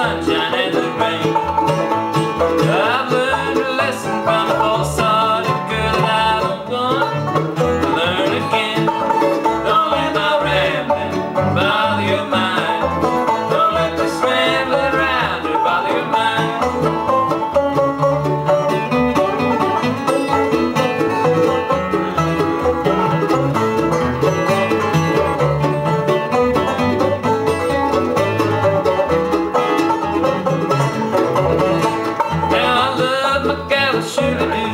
sunshine and the rain. I've learned a lesson from the false-hearted girl that I'm gonna learn again. Don't let my rambling bother your mind. Don't let this rambling around bother your mind. Now I love my gal, surely do.